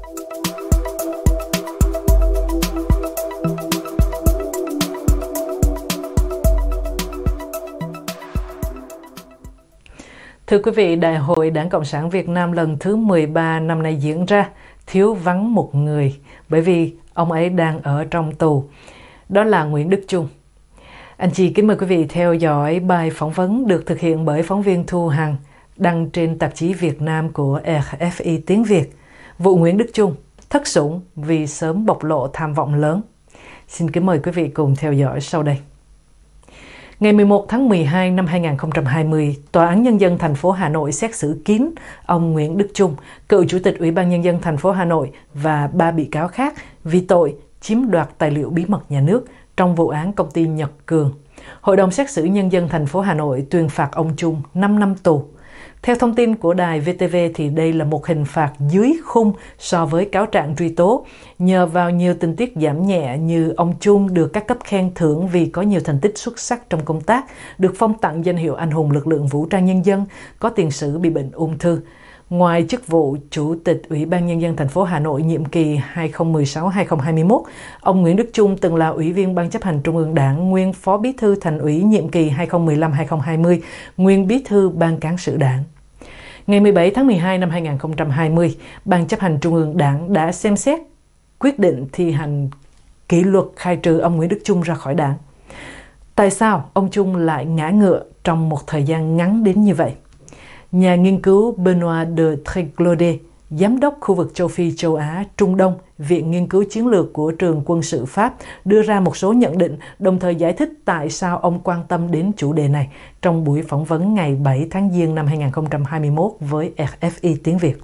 Thưa quý vị, Đại hội Đảng Cộng sản Việt Nam lần thứ 13 năm nay diễn ra thiếu vắng một người bởi vì ông ấy đang ở trong tù. Đó là Nguyễn Đức Chung. Anh chị kính mời quý vị theo dõi bài phỏng vấn được thực hiện bởi phóng viên Thu Hằng đăng trên tạp chí Việt Nam của RFI tiếng Việt. Vụ Nguyễn Đức Chung thất sủng vì sớm bộc lộ tham vọng lớn. Xin kính mời quý vị cùng theo dõi sau đây. Ngày 11 tháng 12 năm 2020, Tòa án Nhân dân thành phố Hà Nội xét xử kín ông Nguyễn Đức Chung, cựu Chủ tịch Ủy ban Nhân dân thành phố Hà Nội và 3 bị cáo khác vì tội chiếm đoạt tài liệu bí mật nhà nước trong vụ án công ty Nhật Cường. Hội đồng xét xử Nhân dân thành phố Hà Nội tuyên phạt ông Chung 5 năm tù. Theo thông tin của đài VTV thì đây là một hình phạt dưới khung so với cáo trạng truy tố, nhờ vào nhiều tình tiết giảm nhẹ như ông Chung được các cấp khen thưởng vì có nhiều thành tích xuất sắc trong công tác, được phong tặng danh hiệu anh hùng lực lượng vũ trang nhân dân, có tiền sử bị bệnh ung thư. Ngoài chức vụ Chủ tịch Ủy ban Nhân dân thành phố Hà Nội nhiệm kỳ 2016-2021, ông Nguyễn Đức Chung từng là Ủy viên Ban chấp hành Trung ương Đảng, nguyên Phó Bí thư Thành ủy nhiệm kỳ 2015-2020, nguyên Bí thư Ban Cán sự Đảng. Ngày 17 tháng 12 năm 2020, Ban chấp hành Trung ương Đảng đã xem xét quyết định thi hành kỷ luật khai trừ ông Nguyễn Đức Chung ra khỏi Đảng. Tại sao ông Chung lại ngã ngựa trong một thời gian ngắn đến như vậy? Nhà nghiên cứu Benoît de Tréglaudet, Giám đốc khu vực châu Phi, châu Á, Trung Đông, Viện Nghiên cứu Chiến lược của Trường Quân sự Pháp đưa ra một số nhận định, đồng thời giải thích tại sao ông quan tâm đến chủ đề này trong buổi phỏng vấn ngày 7 tháng Giêng năm 2021 với RFI tiếng Việt.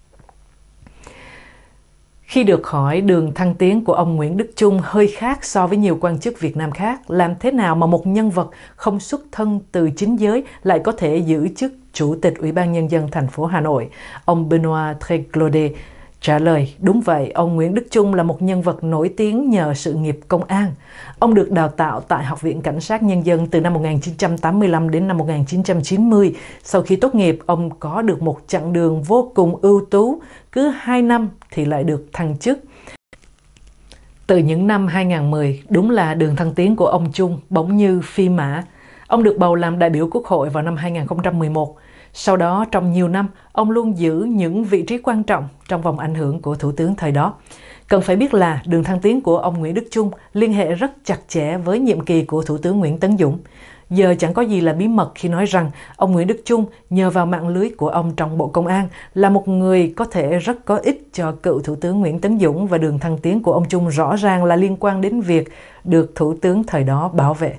Khi được hỏi đường thăng tiến của ông Nguyễn Đức Chung hơi khác so với nhiều quan chức Việt Nam khác, làm thế nào mà một nhân vật không xuất thân từ chính giới lại có thể giữ chức Chủ tịch Ủy ban Nhân dân thành phố Hà Nội, ông Benoît Tréglaudet trả lời, đúng vậy, ông Nguyễn Đức Chung là một nhân vật nổi tiếng nhờ sự nghiệp công an. Ông được đào tạo tại Học viện Cảnh sát Nhân dân từ năm 1985 đến năm 1990. Sau khi tốt nghiệp, ông có được một chặng đường vô cùng ưu tú, cứ 2 năm thì lại được thăng chức. Từ những năm 2010, đúng là đường thăng tiến của ông Chung bỗng như phi mã. Ông được bầu làm đại biểu Quốc hội vào năm 2011. Sau đó, trong nhiều năm, ông luôn giữ những vị trí quan trọng trong vòng ảnh hưởng của Thủ tướng thời đó. Cần phải biết là đường thăng tiến của ông Nguyễn Đức Chung liên hệ rất chặt chẽ với nhiệm kỳ của Thủ tướng Nguyễn Tấn Dũng. Giờ chẳng có gì là bí mật khi nói rằng ông Nguyễn Đức Chung nhờ vào mạng lưới của ông trong Bộ Công an là một người có thể rất có ích cho cựu Thủ tướng Nguyễn Tấn Dũng, và đường thăng tiến của ông Chung rõ ràng là liên quan đến việc được Thủ tướng thời đó bảo vệ.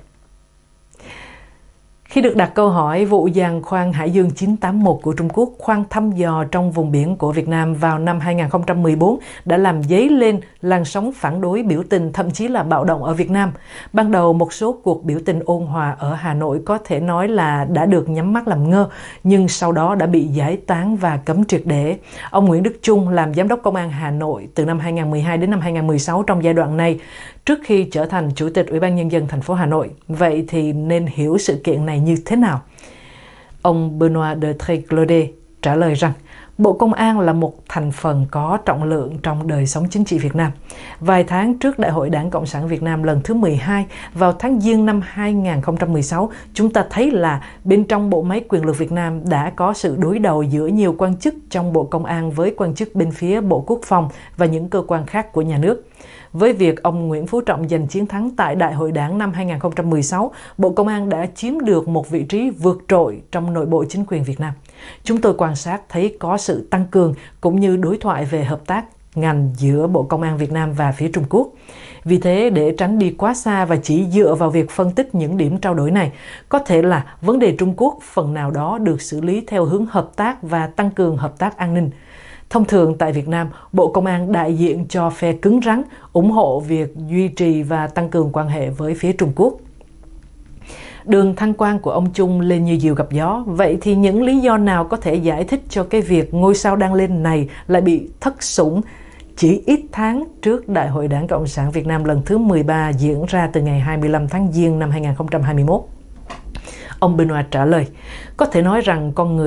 Khi được đặt câu hỏi vụ giàn khoan Hải Dương 981 của Trung Quốc khoan thăm dò trong vùng biển của Việt Nam vào năm 2014 đã làm dấy lên làn sóng phản đối, biểu tình, thậm chí là bạo động ở Việt Nam. Ban đầu một số cuộc biểu tình ôn hòa ở Hà Nội có thể nói là đã được nhắm mắt làm ngơ, nhưng sau đó đã bị giải tán và cấm triệt để. Ông Nguyễn Đức Chung làm Giám đốc Công an Hà Nội từ năm 2012 đến năm 2016 trong giai đoạn này, trước khi trở thành Chủ tịch Ủy ban Nhân dân thành phố Hà Nội. Vậy thì nên hiểu sự kiện này như thế nào? Ông Benoît de Tréglaudet trả lời rằng Bộ Công an là một thành phần có trọng lượng trong đời sống chính trị Việt Nam. Vài tháng trước Đại hội Đảng Cộng sản Việt Nam lần thứ 12, vào tháng Giêng năm 2016, chúng ta thấy là bên trong bộ máy quyền lực Việt Nam đã có sự đối đầu giữa nhiều quan chức trong Bộ Công an với quan chức bên phía Bộ Quốc phòng và những cơ quan khác của nhà nước. Với việc ông Nguyễn Phú Trọng giành chiến thắng tại Đại hội Đảng năm 2016, Bộ Công an đã chiếm được một vị trí vượt trội trong nội bộ chính quyền Việt Nam. Chúng tôi quan sát thấy có sự tăng cường cũng như đối thoại về hợp tác ngành giữa Bộ Công an Việt Nam và phía Trung Quốc. Vì thế, để tránh đi quá xa và chỉ dựa vào việc phân tích những điểm trao đổi này, có thể là vấn đề Trung Quốc phần nào đó được xử lý theo hướng hợp tác và tăng cường hợp tác an ninh. Thông thường tại Việt Nam, Bộ Công an đại diện cho phe cứng rắn, ủng hộ việc duy trì và tăng cường quan hệ với phía Trung Quốc. Đường thăng quan của ông Chung lên như diều gặp gió. Vậy thì những lý do nào có thể giải thích cho cái việc ngôi sao đang lên này lại bị thất sủng chỉ ít tháng trước Đại hội Đảng Cộng sản Việt Nam lần thứ 13 diễn ra từ ngày 25 tháng Giêng năm 2021? Ông Benoît trả lời, có thể nói rằng con người,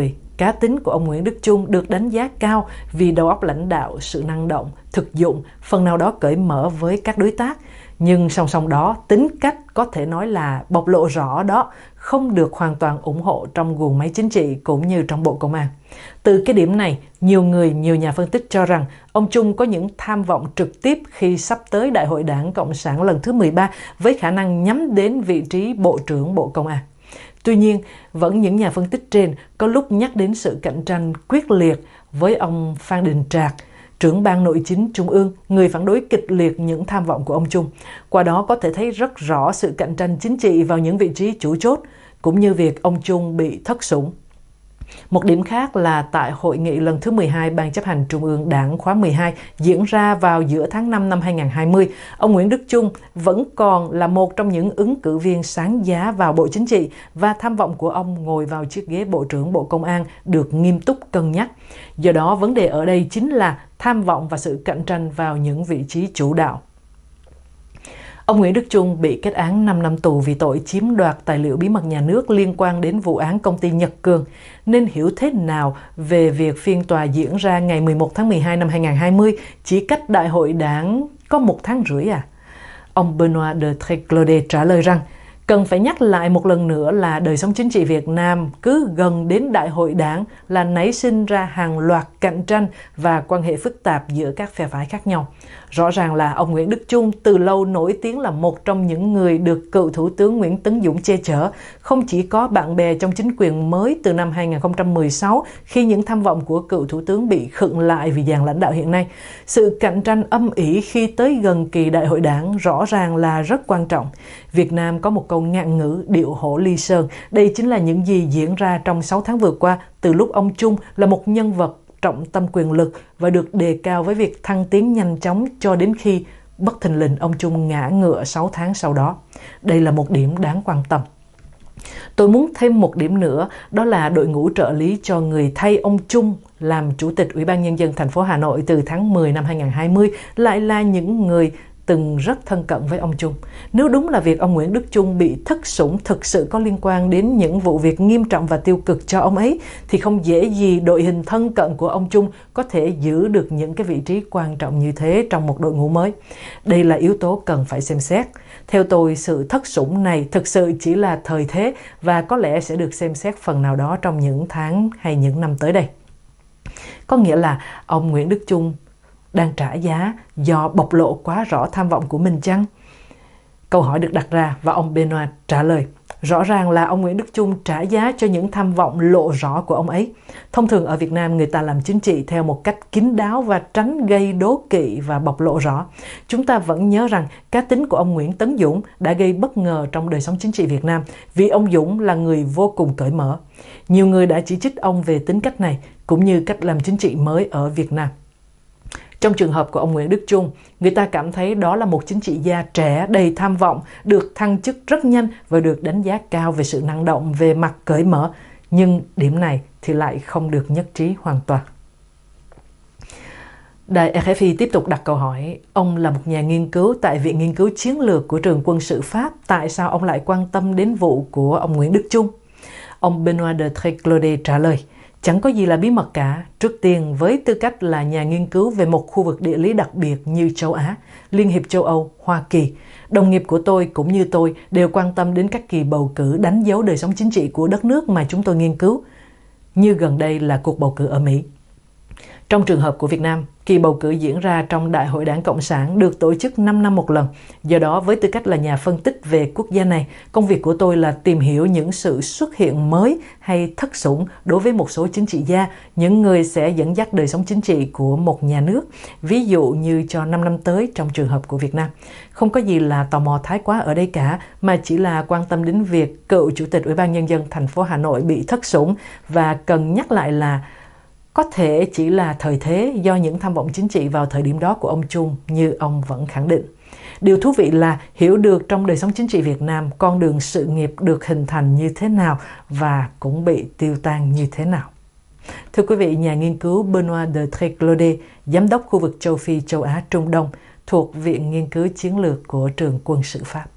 cá tính của ông Nguyễn Đức Chung được đánh giá cao vì đầu óc lãnh đạo, sự năng động, thực dụng, phần nào đó cởi mở với các đối tác. Nhưng song song đó, tính cách có thể nói là bộc lộ rõ đó, không được hoàn toàn ủng hộ trong guồng máy chính trị cũng như trong Bộ Công an. Từ cái điểm này, nhiều nhà phân tích cho rằng ông Chung có những tham vọng trực tiếp khi sắp tới Đại hội Đảng Cộng sản lần thứ 13 với khả năng nhắm đến vị trí Bộ trưởng Bộ Công an. Tuy nhiên, vẫn những nhà phân tích trên có lúc nhắc đến sự cạnh tranh quyết liệt với ông Phan Đình Trạc, trưởng ban nội chính Trung ương, người phản đối kịch liệt những tham vọng của ông Chung. Qua đó có thể thấy rất rõ sự cạnh tranh chính trị vào những vị trí chủ chốt, cũng như việc ông Chung bị thất sủng. Một điểm khác là tại hội nghị lần thứ 12 Ban chấp hành Trung ương Đảng khóa 12 diễn ra vào giữa tháng 5 năm 2020, ông Nguyễn Đức Chung vẫn còn là một trong những ứng cử viên sáng giá vào Bộ Chính trị và tham vọng của ông ngồi vào chiếc ghế Bộ trưởng Bộ Công an được nghiêm túc cân nhắc. Do đó, vấn đề ở đây chính là tham vọng và sự cạnh tranh vào những vị trí chủ đạo. Ông Nguyễn Đức Chung bị kết án 5 năm tù vì tội chiếm đoạt tài liệu bí mật nhà nước liên quan đến vụ án công ty Nhật Cường. Nên hiểu thế nào về việc phiên tòa diễn ra ngày 11 tháng 12 năm 2020 chỉ cách Đại hội Đảng có 1 tháng rưỡi à? Ông Benoît de Tréclaudet trả lời rằng, cần phải nhắc lại một lần nữa là đời sống chính trị Việt Nam cứ gần đến Đại hội Đảng là nảy sinh ra hàng loạt cạnh tranh và quan hệ phức tạp giữa các phe phái khác nhau. Rõ ràng là ông Nguyễn Đức Chung từ lâu nổi tiếng là một trong những người được cựu Thủ tướng Nguyễn Tấn Dũng che chở, không chỉ có bạn bè trong chính quyền mới từ năm 2016 khi những tham vọng của cựu Thủ tướng bị khựng lại vì dàn lãnh đạo hiện nay. Sự cạnh tranh âm ỉ khi tới gần kỳ Đại hội Đảng rõ ràng là rất quan trọng. Việt Nam có một câu ngạn ngữ điệu hổ ly sơn. Đây chính là những gì diễn ra trong 6 tháng vừa qua từ lúc ông Chung là một nhân vật trọng tâm quyền lực và được đề cao với việc thăng tiến nhanh chóng cho đến khi bất thình lình ông Chung ngã ngựa 6 tháng sau đó. Đây là một điểm đáng quan tâm. Tôi muốn thêm một điểm nữa, đó là đội ngũ trợ lý cho người thay ông Chung làm Chủ tịch Ủy ban Nhân dân thành phố Hà Nội từ tháng 10 năm 2020 lại là những người từng rất thân cận với ông Chung. Nếu đúng là việc ông Nguyễn Đức Chung bị thất sủng thực sự có liên quan đến những vụ việc nghiêm trọng và tiêu cực cho ông ấy, thì không dễ gì đội hình thân cận của ông Chung có thể giữ được những cái vị trí quan trọng như thế trong một đội ngũ mới. Đây là yếu tố cần phải xem xét. Theo tôi, sự thất sủng này thực sự chỉ là thời thế và có lẽ sẽ được xem xét phần nào đó trong những tháng hay những năm tới đây. Có nghĩa là ông Nguyễn Đức Chung đang trả giá do bộc lộ quá rõ tham vọng của mình chăng? Câu hỏi được đặt ra và ông Benoît trả lời. Rõ ràng là ông Nguyễn Đức Chung trả giá cho những tham vọng lộ rõ của ông ấy. Thông thường ở Việt Nam người ta làm chính trị theo một cách kín đáo và tránh gây đố kỵ và bộc lộ rõ. Chúng ta vẫn nhớ rằng cá tính của ông Nguyễn Tấn Dũng đã gây bất ngờ trong đời sống chính trị Việt Nam vì ông Dũng là người vô cùng cởi mở. Nhiều người đã chỉ trích ông về tính cách này cũng như cách làm chính trị mới ở Việt Nam. Trong trường hợp của ông Nguyễn Đức Chung, người ta cảm thấy đó là một chính trị gia trẻ đầy tham vọng, được thăng chức rất nhanh và được đánh giá cao về sự năng động về mặt cởi mở. Nhưng điểm này thì lại không được nhất trí hoàn toàn. Đài RFI tiếp tục đặt câu hỏi, ông là một nhà nghiên cứu tại Viện Nghiên cứu Chiến lược của Trường Quân sự Pháp, tại sao ông lại quan tâm đến vụ của ông Nguyễn Đức Chung? Ông Benoît de Tréclaudet trả lời, chẳng có gì là bí mật cả. Trước tiên, với tư cách là nhà nghiên cứu về một khu vực địa lý đặc biệt như châu Á, Liên hiệp châu Âu, Hoa Kỳ, đồng nghiệp của tôi cũng như tôi đều quan tâm đến các kỳ bầu cử đánh dấu đời sống chính trị của đất nước mà chúng tôi nghiên cứu, như gần đây là cuộc bầu cử ở Mỹ. Trong trường hợp của Việt Nam, kỳ bầu cử diễn ra trong Đại hội Đảng Cộng sản được tổ chức 5 năm một lần. Do đó, với tư cách là nhà phân tích về quốc gia này, công việc của tôi là tìm hiểu những sự xuất hiện mới hay thất sủng đối với một số chính trị gia, những người sẽ dẫn dắt đời sống chính trị của một nhà nước, ví dụ như cho 5 năm tới trong trường hợp của Việt Nam. Không có gì là tò mò thái quá ở đây cả, mà chỉ là quan tâm đến việc cựu Chủ tịch Ủy ban Nhân dân thành phố Hà Nội bị thất sủng và cần nhắc lại là có thể chỉ là thời thế do những tham vọng chính trị vào thời điểm đó của ông Chung như ông vẫn khẳng định. Điều thú vị là hiểu được trong đời sống chính trị Việt Nam con đường sự nghiệp được hình thành như thế nào và cũng bị tiêu tan như thế nào. Thưa quý vị, nhà nghiên cứu Benoît de Tréclaudet, giám đốc khu vực châu Phi, châu Á, Trung Đông thuộc Viện Nghiên cứu Chiến lược của Trường Quân sự Pháp.